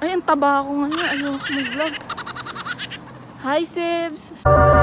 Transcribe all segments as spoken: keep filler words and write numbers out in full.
Ay, ang taba ako ngayon. Ayoko mag-vlog. Hi, Sibs!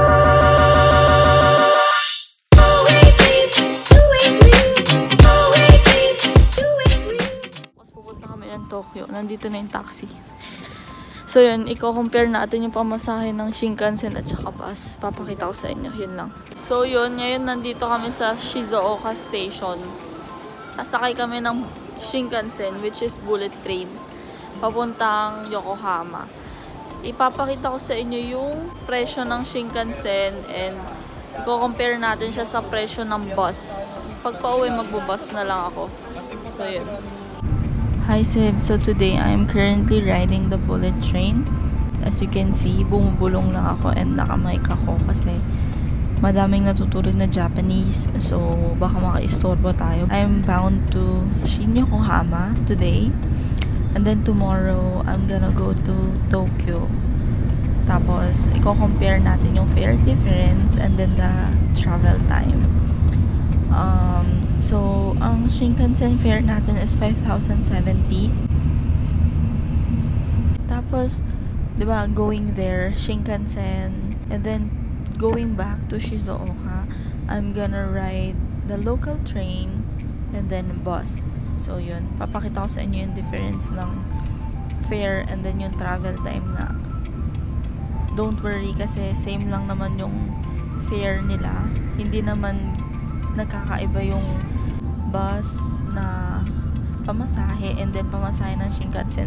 Tapos pupunta kami ng Tokyo. Nandito na yung taxi. So yun, i-compare natin yung pamasahe ng Shinkansen at saka bus. Papakita ko sa inyo. Yun lang. So yun, ngayon nandito kami sa Shizuoka Station. Sasakay kami ng Shinkansen, which is bullet train, papuntang Yokohama. Ipapakita ko sa inyo yung presyo ng Shinkansen and i-compare natin siya sa presyo ng bus. Pag pauwi, magbubus na lang ako. So, yun. Hi, Seb. So, today, I'm currently riding the bullet train. As you can see, bumubulong lang ako and nakamic ako kasi madaming natuturid na Japanese. So, baka maka-istorbo tayo. I'm bound to Shin Yokohama today. And then tomorrow, I'm gonna go to Tokyo. Tapos, i-compare natin yung fare difference and then the travel time. Um, so, ang Shinkansen fare natin is five thousand seventy. Tapos, diba, going there, Shinkansen, and then going back to Shizuoka, I'm gonna ride the local train and then bus. So, yun. Papakita ko sa inyo yung difference ng fare and then yung travel time na. Don't worry kasi same lang naman yung fare nila. Hindi naman nagkakaiba yung bus na pamasahe and then pamasahe ng Shinkansen.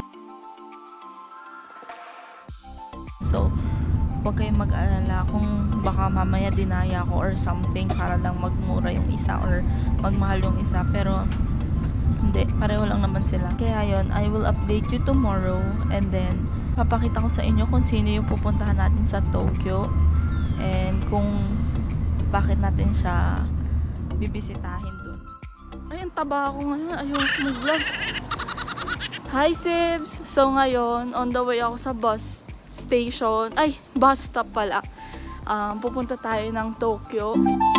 So, huwag kayong mag-alala kung baka mamaya dinaya ko or something para lang magmura yung isa or magmahal yung isa. Pero, hindi, pareho lang naman sila. Kaya yon, I will update you tomorrow and then papakita ko sa inyo kung sino yung pupuntahan natin sa Tokyo and kung bakit natin siya bibisitahin dun. Ay, ang taba ako ngayon. Ayoko mag-vlog. Hi, Sibs! So, ngayon, on the way ako sa bus station. Ay, bus stop pala. Um, pupunta tayo ng Tokyo.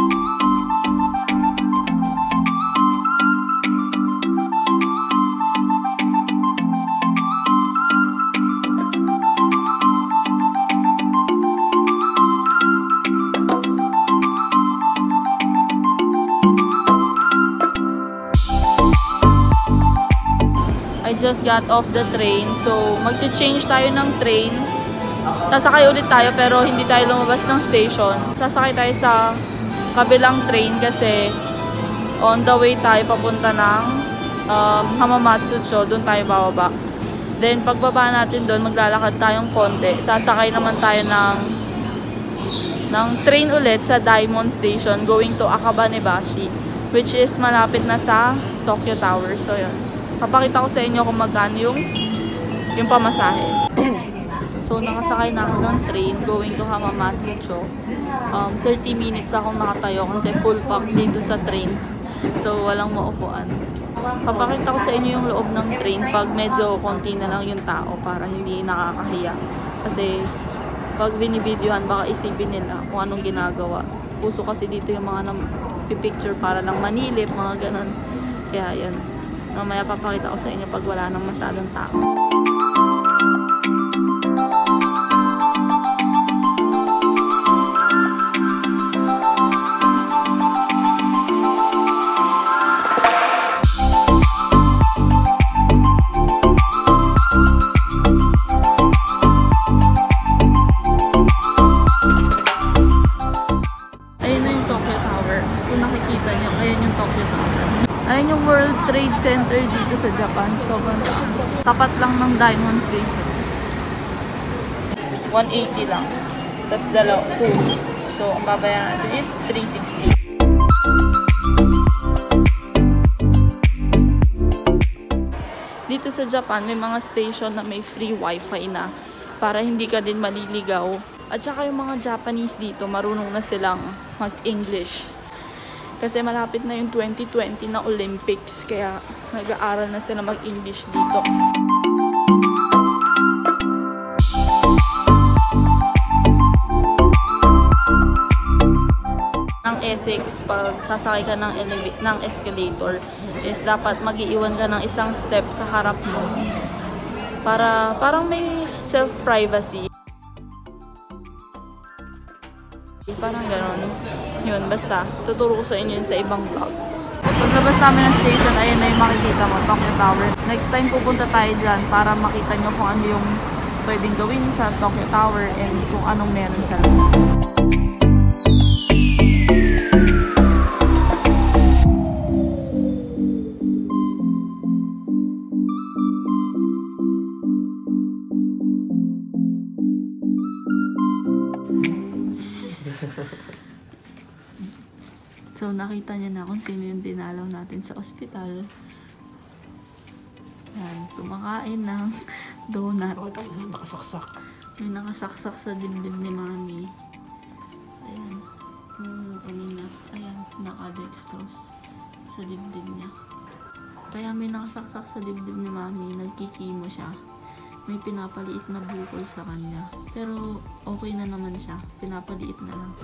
I just got off the train. So, mag-change tayo ng train. Sasakay ulit tayo pero hindi tayo lumabas ng station. Sasakay tayo sa kabilang train kasi on the way tayo papunta ng um, Hamamatsucho. Doon tayo bababa. Then, pagbaba natin doon, maglalakad tayong konti. Sasakay naman tayo ng, ng train ulit sa Daimon Station going to Akabanebashi, which is malapit na sa Tokyo Tower. So, yun. Papakita ko sa inyo kung magkano yung, yung pamasahe. So, nakasakay na ako ng train going to Hamamatsucho. Um, thirty minutes akong nakatayo kasi full pack dito sa train. So, walang maupuan. Papakita ko sa inyo yung loob ng train pag medyo konti na lang yung tao para hindi nakakahiya. Kasi, pag binibidyohan, baka isipin nila kung anong ginagawa. Puso kasi dito yung mga pipicture para lang manilip, mga ganun. Kaya, yan. Mamaya papakita ko sa inyo pag wala nang masyadong tao. Ayun na yung Tokyo Tower. Kung nakikita nyo, ayun yung Tokyo Tower. Ayun yung World Trade Center dito sa Japan. Sobrang taas. Tapat lang ng Daimon Station. one eighty lang. Tapos dalaw, two. So, ang babayaran natin is three sixty. Dito sa Japan, may mga station na may free wifi na para hindi ka din maliligaw. At saka yung mga Japanese dito, marunong na silang mag-English. Kasi malapit na yung twenty twenty na Olympics, kaya nag-aaral na sila mag-English dito. Ang ethics pag sasakay ka ng, ng escalator is dapat mag-iiwan ka ng isang step sa harap mo Para, parang may self-privacy. Parang ganon. Yun, basta. Tuturo ko sa inyo yun sa ibang vlog. Paglabas namin ng station, ayun na yung makikita mo, Tokyo Tower. Next time pupunta tayo dyan para makita nyo kung ano yung pwedeng gawin sa Tokyo Tower and kung anong meron sa loob. So, nakita niya na kung sino yung dinalaw natin sa ospital. Yan, kumakain ng donut. Oh, ito, nakasaksak. May nakasaksak sa dibdib ni Mami. Ayan. Hmm, kanina. Ayan, nakadextrose sa dibdib niya. Kaya may nakasaksak sa dibdib ni Mami. Nagkikimo siya. May pinapaliit na bukol sa kanya. Pero, okay na naman siya. Pinapaliit na lang.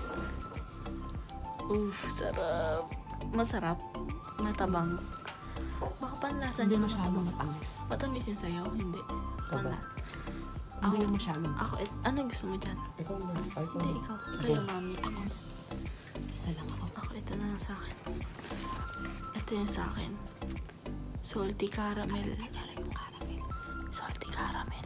Uff, sarap. Masarap. Matabang. Baka panlasa Hindi dyan. masyadong matamis. Matamis yun sa'yo? Hindi. Panla. Hindi yung masyadong. Ako, et, ano gusto mo dyan? Ikaw na. Ay, ikaw. Hindi, ikaw. Kaya mami. Ano? Isa lang ako. Ako, ito na lang sa akin. Ito yung sa akin. Salty caramel. Kaya yung caramel. Salty caramel.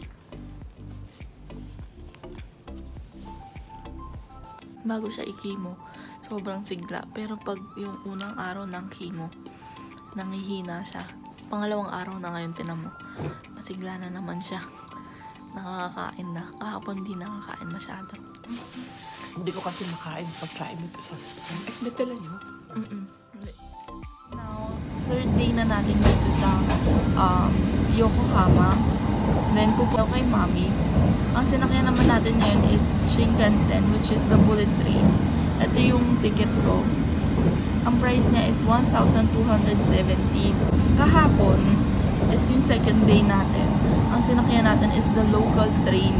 Bago siya i-chemo, sobrang sigla. Pero pag yung unang araw ng chemo, nangihina siya. Pangalawang araw na ngayon, tinan mo. Masigla na naman siya. Nakakakain na. Kahapon di nakakain masyado. Hindi ko kasi makain pagkain dito sa hospital. Eh, natala nyo? Mm-mm. Now, third day na natin dito sa um, Yokohama. Then, pupunta kay Mami. Ang sinakyan naman natin ngayon is Shinkansen, which is the bullet train. Ito yung ticket ko. Ang price niya is one thousand two hundred seventy. Kahapon is yung second day natin. Ang sinakyan natin is the local train.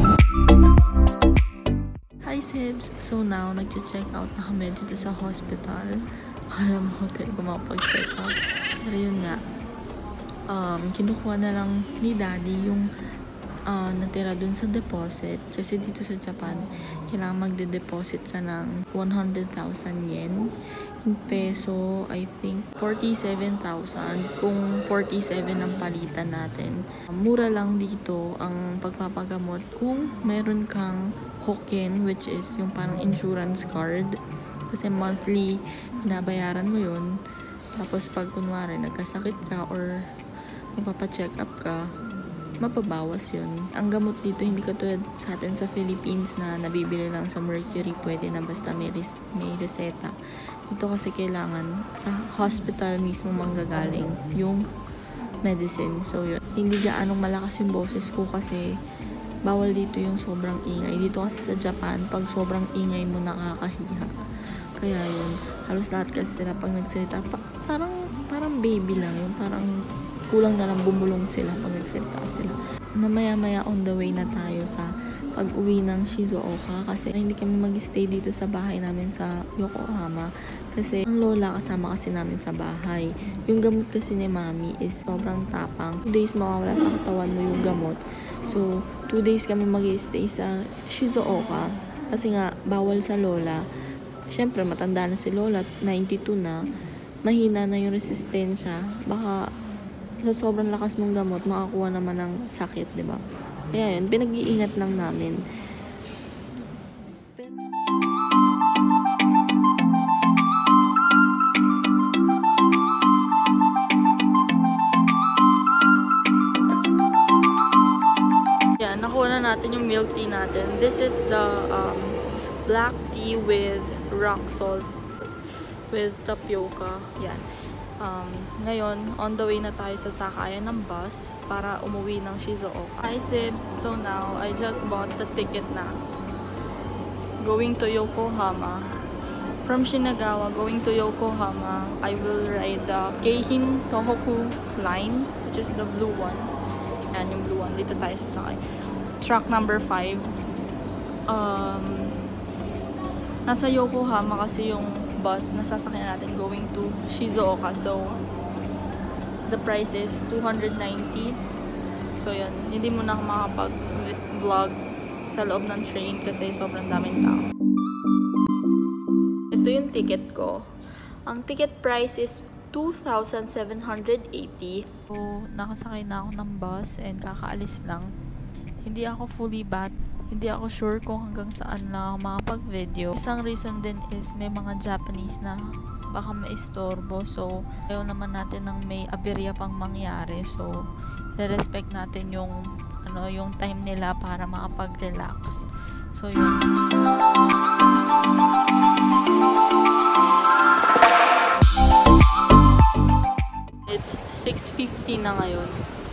Hi Sibs! So now, nag-check out na kami dito sa hospital. Alam mo, tayo kumapag-check out. Pero yun nga, um, kinukuha na lang ni Daddy yung uh, natira dun sa deposit. Kasi dito sa Japan, kailangan magde-deposit ka ng one hundred thousand yen. In peso, I think forty-seven thousand. Kung forty-seven ang palitan natin. Mura lang dito ang pagpapagamot kung meron kang Hoken, which is yung parang insurance card. Kasi monthly, binabayaran mo yun. Tapos pag kunwari nagkasakit ka or magpapacheck up ka, mapabawas yun. Ang gamot dito, hindi katulad sa atin sa Philippines na nabibili lang sa Mercury, pwede na basta may, res may reseta. Dito kasi kailangan sa hospital mismo manggagaling yung medicine. So yun, hindi gaanong malakas yung boses ko kasi bawal dito yung sobrang ingay. Dito kasi sa Japan, pag sobrang ingay mo, nakakahiya. Kaya yun, halos lahat kasi sila pag nagsalita, pa parang, parang baby lang yun. Parang kulang na lang bumulong sila pag nagsalita sila. Mamaya-maya on the way na tayo sa pag-uwi ng Shizuoka kasi hindi kami mag-stay dito sa bahay namin sa Yokohama kasi ang lola kasama kasi namin sa bahay. Yung gamot kasi ni Mami is sobrang tapang. two days mawawala sa katawan mo yung gamot. So, two days kami mag-stay sa Shizuoka kasi nga bawal sa lola. Siyempre, matanda na si lola, ninety-two na. Mahina na yung resistensya. Baka sa sobrang lakas ng gamot, makakuha naman ng sakit, di ba? Kaya yun, pinag-iingat lang namin. Yan, nakuha na natin yung milk tea natin. This is the um, black tea with rock salt with tapioca. Yan. Um, ngayon, on the way na tayo sa sakayan ng bus para umuwi ng Shizuoka. Hi Sibs! So now, I just bought the ticket na. Going to Yokohama. From Shinagawa, going to Yokohama, I will ride the Keihin Tohoku line, which is the blue one. Yan, yung blue one. Dito tayo sasakay. Truck number five. Um, nasa Yokohama kasi yung bus na sasakyan natin going to Shizuoka. So, the price is two hundred ninety. So, So yun, hindi muna ako makapag-vlog sa loob ng train kasi sobrang daming tao. Ito yung ticket ko. Ang ticket price is two thousand seven hundred eighty. So, nakasakay na ako ng bus and kakaalis lang. Hindi ako fully bat. Hindi ako sure kung hanggang saan lang ako makapag-video. Isang reason din is may mga Japanese na baka maistorbo. So, ayaw naman natin ng may aberya pang mangyari. So, re-respect natin yung ano, yung time nila para makapag-relax. So, yun. It's six fifty na ngayon.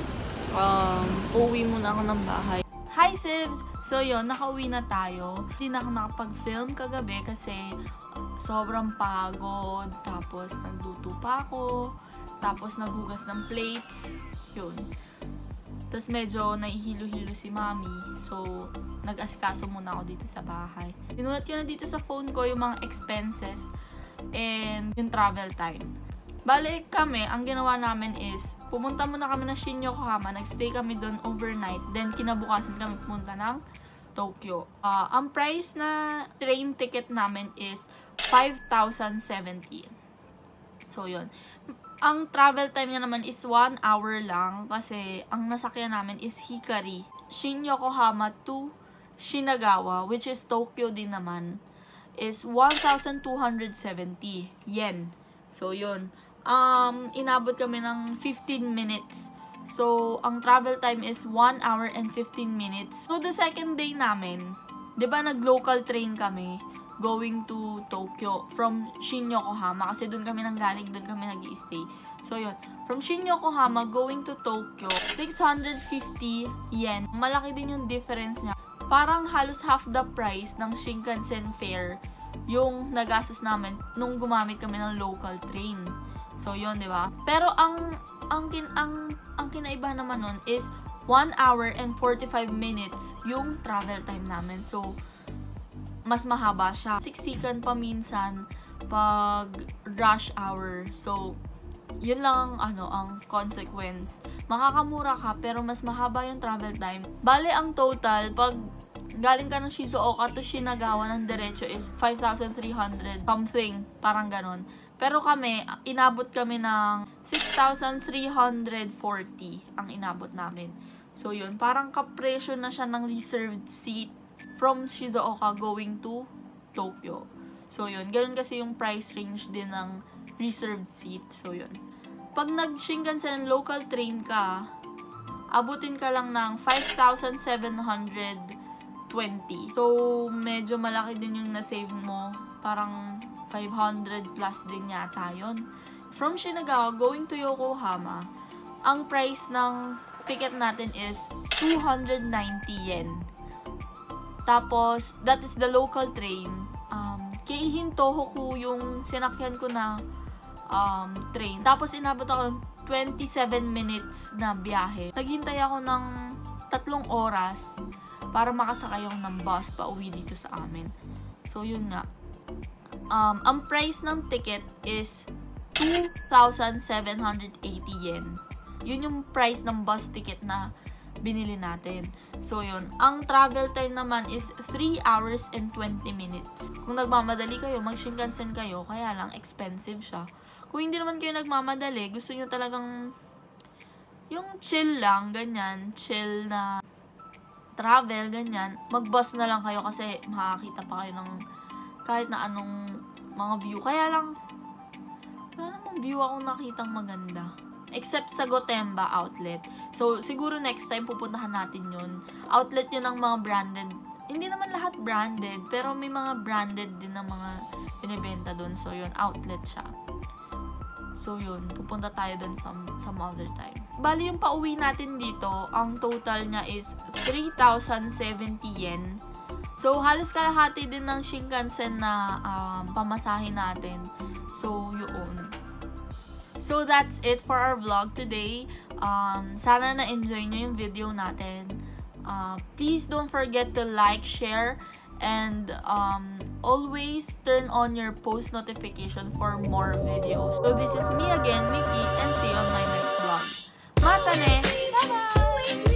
Um, uuwi muna ako ng bahay. Hi, Sibs! So, yun, nakauwi na tayo. Hindi na ako nakapag-film kagabi kasi sobrang pagod. Tapos, nagluto pa ako. Tapos, naghugas ng plates. Yun. Tapos medyo naihilo-hilo si mami. So, nag-asikaso muna ako dito sa bahay. Sinulat ko na dito sa phone ko yung mga expenses and yung travel time. Balik kami, ang ginawa namin is, pumunta muna kami ng Shin Yokohama, nagstay kami doon overnight, then kinabukasan kami pumunta ng Tokyo. Uh, ang price na train ticket namin is five thousand seventy. So, yun. Ang travel time niya naman is one hour lang kasi ang nasakyan namin is Hikari. Shin Yokohama to Shinagawa, which is Tokyo din naman, is one thousand two hundred seventy yen. So, yun. Um, inabot kami ng fifteen minutes. So, ang travel time is one hour and fifteen minutes. So, the second day namin, di ba nag-local train kami going to Tokyo from Shin Yokohama kasi doon kami nanggaling, doon kami nag-i-stay. So, yun. From Shin Yokohama going to Tokyo, six hundred fifty yen. Malaki din yung difference niya. Parang halos half the price ng Shinkansen fare yung nagastos namin nung gumamit kami ng local train. So, yun, di ba? Pero ang ang kin ang ang kinaiba naman nun is one hour and forty-five minutes yung travel time namin. So, mas mahaba siya. Siksikan pa minsan pag rush hour. So, yun lang ang ano, ang consequence. Makakamura ka pero mas mahaba yung travel time. Bale, ang total pag galing ka ng Shizuoka to Shinagawa ng diretso is five thousand three hundred something, parang ganon. Pero kami, inabot kami ng six thousand three hundred forty ang inabot namin. So, yun. Parang kapresyo na siya ng reserved seat from Shizuoka going to Tokyo. So, yun. Ganun kasi yung price range din ng reserved seat. So, yun. Pag nag-Shinkansen local train ka, abutin ka lang ng five thousand seven hundred twenty. So, medyo malaki din yung na-save mo. Parang five hundred plus din yata yun. From Shinagawa going to Yokohama, ang price ng ticket natin is two hundred ninety yen. Tapos, that is the local train. Um, Keihin Tohoku yung sinakyan ko na um, train. Tapos, inabot ako twenty-seven minutes na biyahe. Naghintay ako ng tatlong oras para makasakay ako ng bus pa uwi dito sa amin. So, yun nga. Um, ang price ng ticket is two thousand seven hundred eighty yen. Yun yung price ng bus ticket na binili natin. So, yun. Ang travel time naman is three hours and twenty minutes. Kung nagmamadali kayo, mag-Shinkansen kayo, kaya lang expensive siya. Kung hindi naman kayo nagmamadali, gusto nyo talagang yung chill lang, ganyan, chill na travel, ganyan, mag-bus na lang kayo kasi makakita pa kayo ng kahit na anong mga view. Kaya lang, wala namang view akong nakitang maganda. Except sa Gotemba outlet. So, siguro next time pupuntahan natin yun. Outlet yun ng mga branded. Hindi naman lahat branded, pero may mga branded din ng mga binibenta dun. So, yun, outlet siya. So, yun, pupunta tayo dun some, some other time. Bali, yung pauwi natin dito, ang total niya is three thousand seventy yen. So, halos kalahati din ng Shinkansen na um, pamasahe natin. So, yun. So, that's it for our vlog today. Um, sana na-enjoy nyo yung video natin. Uh, please don't forget to like, share, and um, always turn on your post notification for more videos. So, this is me again, Mickey, and see you on my next vlog. Mata ne! Bye-bye!